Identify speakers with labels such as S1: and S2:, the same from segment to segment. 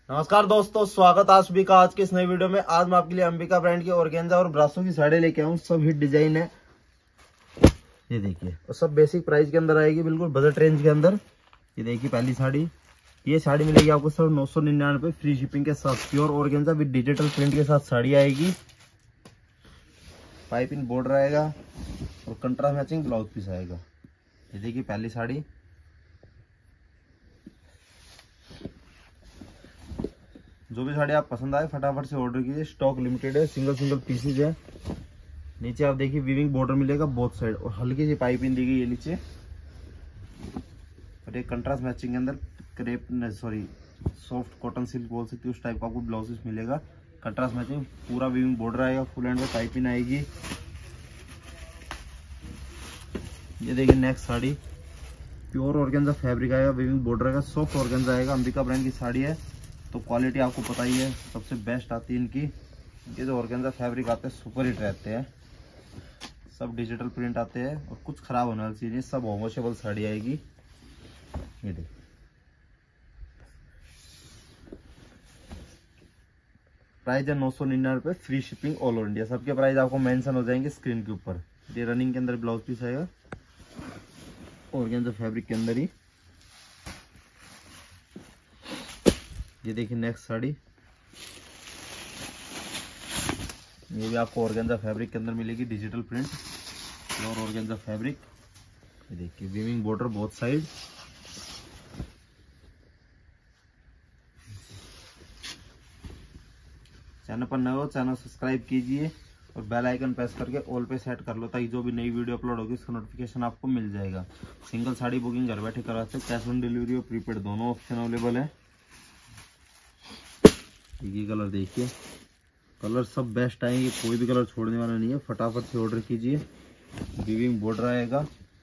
S1: नमस्कार दोस्तों, स्वागत आप सभी का आज के इस नई वीडियो में। आज मैं आपके लिए अंबिका ब्रांड की ऑर्गेन्जा और ब्रासो की साड़ी लेके आऊँ। सब हिट डिजाइन है, ये देखिए, और सब बेसिक प्राइस के अंदर आएगी, बिल्कुल बजट रेंज के अंदर। ये देखिए पहली साड़ी, ये साड़ी मिलेगी आपको सिर्फ 999 फ्री शिपिंग के साथ। Pure organza with digital print के साथ साड़ी आएगी। पाइपिंग बॉर्डर आएगा और कंट्रास्ट मैचिंग ब्लाउज पीस आएगा। ये देखिए पहली साड़ी। जो भी साड़ी आप पसंद आए फटाफट से ऑर्डर कीजिए, स्टॉक लिमिटेड है, सिंगल पीसेज है। नीचे आप देखिए वीविंग बॉर्डर मिलेगा बोथ साइड और हल्की सी पाइपिंग दी गई है नीचे, और एक कंट्रास्ट मैचिंग के अंदर क्रेप सॉफ्ट कॉटन सिल्क बोल सकते हो, उस टाइप का आपको ब्लाउज मिलेगा। कंट्रास्ट मैचिंग, पूरा वीविंग बॉर्डर आएगा, फुल हैंड में पाइपिंग आएगी। ये देखिए next sari, pure organza fabric आएगा, वीविंग बॉर्डर आएगा, सॉफ्ट ऑर्गेन्जा आएगा। अंबिका ब्रांड की साड़ी है तो क्वालिटी आपको पता ही है, सबसे बेस्ट आती है इनकी। ये जो ऑर्गेन्जा फैब्रिक आते हैं सुपर हिट रहते हैं, सब डिजिटल प्रिंट आते हैं और कुछ खराब होने वाली चीज नहीं, सब वॉशेबल साड़ी आएगी। ये देखिए प्राइस है 999 free shipping all over India. सबके प्राइस आपको मेंशन हो जाएंगे स्क्रीन के ऊपर। ये रनिंग के अंदर ब्लाउज पीस आएगा ऑर्गेन्जा फैब्रिक के अंदर ही। ये देखिए नेक्स्ट साड़ी, ये भी आपको ऑर्गेन्जा फैब्रिक के अंदर मिलेगी, digital print, pure organza fabric. ये देखिए weaving border both side. Channel पर नए हो चैनल सब्सक्राइब कीजिए और बेल आइकन प्रेस करके ऑल पे सेट कर लो, ताकि जो भी नई वीडियो अपलोड होगी उसका नोटिफिकेशन आपको मिल जाएगा। सिंगल साड़ी बुकिंग घर बैठे करा सकते, कैश ऑन डिलीवरी और प्रीपेड दोनों ऑप्शन अवेलेबल है। ये कलर देखिए, कलर सब बेस्ट आएंगे, कोई भी कलर छोड़ने वाला नहीं है। फटाफट से ऑर्डर कीजिए। वीविंग बॉर्डर आएगा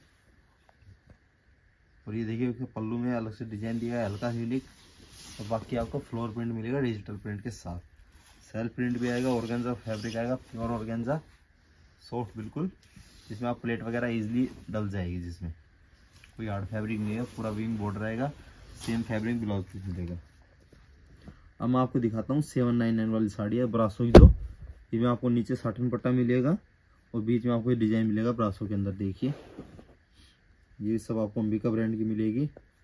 S1: और ये देखिए उसके पल्लू में अलग से डिजाइन दिया है, हल्का यूनिक। और बाकी आपको फ्लोर प्रिंट मिलेगा डिजिटल प्रिंट के साथ, सेल्फ प्रिंट भी आएगा, ऑर्गेन्जा फैब्रिक आएगा, प्योर ऑर्गेन्जा सॉफ्ट बिल्कुल, जिसमें आप प्लेट वगैरह इजीली डल जाएगी, जिसमें कोई हार्ड फैब्रिक नहीं है। पूरा वीविंग बॉर्डर आएगा, सेम फैब्रिक ब्लाउज पीस मिलेगा। अब मैं आपको दिखाता हूँ 799 वाली साड़ी है ब्रासो की, जो इसमें आपको नीचे साटिन पट्टा मिलेगा और बीच में आपको डिजाइन मिलेगा ब्रासो के अंदर। देखिए ये सब आपको अंबिका ब्रांड की मिलेगी।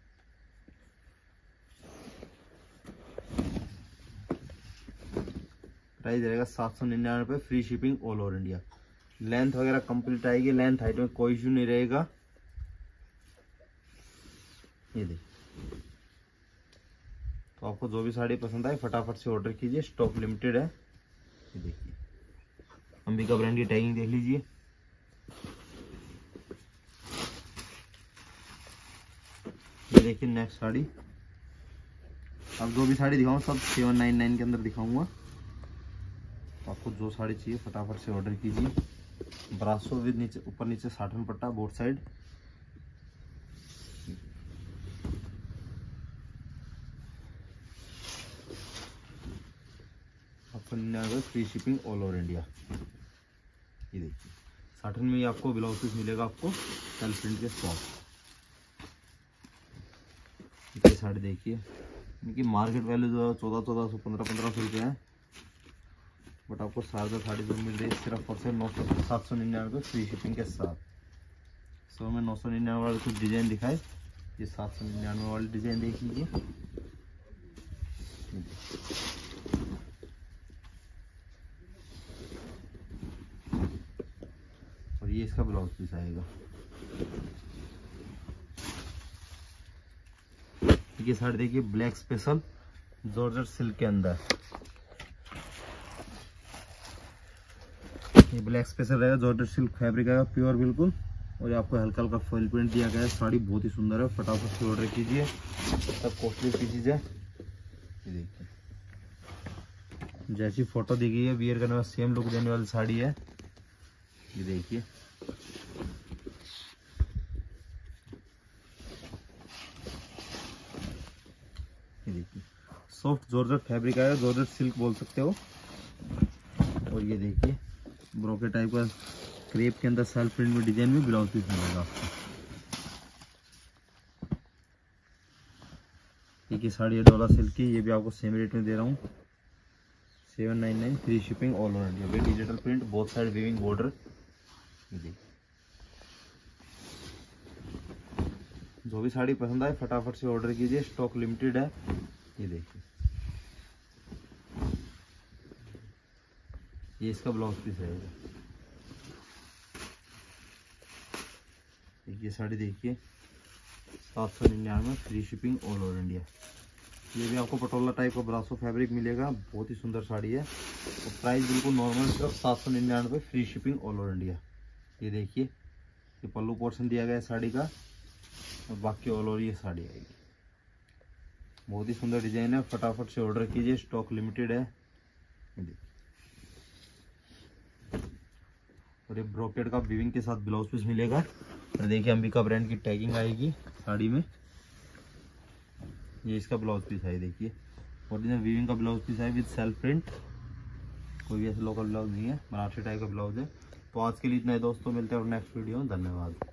S1: प्राइस रहेगा 799 free shipping all over India. Length वगैरह कंप्लीट आएगी, लेंथ हाइट में कोई इशू नहीं रहेगा। ये देखिए, तो आपको जो भी साड़ी पसंद आए फटाफट से ऑर्डर कीजिए, स्टॉक लिमिटेड है। ये देखिए अंबिका ब्रांड की टैगिंग देख लीजिए। ये देखिए नेक्स्ट साड़ी। अब जो भी साड़ी दिखाऊं सब 799 के अंदर दिखाऊंगा, तो आपको जो साड़ी चाहिए फटाफट से ऑर्डर कीजिए। ब्रासो विद नीचे ऊपर नीचे साटन पट्टा both side. Free shipping all over India. ये देखिए साटन में ही आपको ब्लाउज पीस मिलेगा, आपको सेल्फ प्रिंट के साथ। ये साड़ी देखिए, इनकी मार्केट वैल्यू जो है 1400 1500 रुपये है, बट आपको शारदा साड़ी जो मिल रही है सिर्फ और सिर्फ 799 फ्री शिपिंग के साथ। सो में 999 वाले कुछ डिजाइन दिखाए, ये 799 वाली डिजाइन देख लीजिए। और ये इसका ब्लाउज पीस आएगा। ये साड़ी देखिए ब्लैक स्पेशल जॉर्जेट सिल्क के अंदर, ये ब्लैक स्पेशल रहेगा, जॉर्जेट सिल्क फैब्रिक आएगा प्योर बिल्कुल, और ये आपको हल्का हल्का फॉइल प्रिंट दिया गया है। साड़ी बहुत ही सुंदर है, फटाफट से ऑर्डर कीजिए, सब कॉस्टली पीसेज है। ये देखिए जैसी फोटो दी गई है वियर करने में सेम लुक देने वाली साड़ी है। ये देखिए सॉफ्ट जॉर्जेट फैब्रिक आएगा, जॉर्जेट सिल्क बोल सकते हो। और ये देखिए ब्रोकेट टाइप का क्रेप के अंदर सेल्फ प्रिंट में डिजाइन में ब्लाउज पीस मिलेगा आपको। की साड़ी है डोला सिल्क की, ये भी आपको सेम रेट में दे रहा हूँ 799 free shipping all over India. ये digital print, both side weaving border. जो भी साड़ी पसंद आए फटाफट से ऑर्डर कीजिए, स्टॉक लिमिटेड है। ये देखिए, ये इसका ब्लाउज पीस रहेगा। ये साड़ी देखिए 799 free shipping all over India. ये भी आपको पटोला टाइप का ब्रासो फैब्रिक मिलेगा, बहुत ही सुंदर साड़ी है और प्राइस बिल्कुल नॉर्मल, सिर्फ 799 free shipping all over India. ये देखिए, ये पल्लू पोर्शन दिया गया है साड़ी का और बाकी ऑल ओवर ये साड़ी आएगी। बहुत ही सुंदर डिजाइन है, फटाफट से ऑर्डर कीजिए, स्टॉक लिमिटेड है। और ये ब्रोकेड का वीविंग के साथ ब्लाउज पीस मिलेगा। और देखिए अंबिका ब्रांड की टैगिंग आएगी साड़ी में। ये इसका ब्लाउज पीस है, देखिए ओरिजिनल वीविंग का ब्लाउज पीस है विद सेल्फ प्रिंट। कोई भी ऐसा लोकल ब्लाउज नहीं है, बनारसी टाइप का ब्लाउज है। तो आज के लिए इतना है दोस्तों, मिलते हैं और नेक्स्ट वीडियो में। धन्यवाद।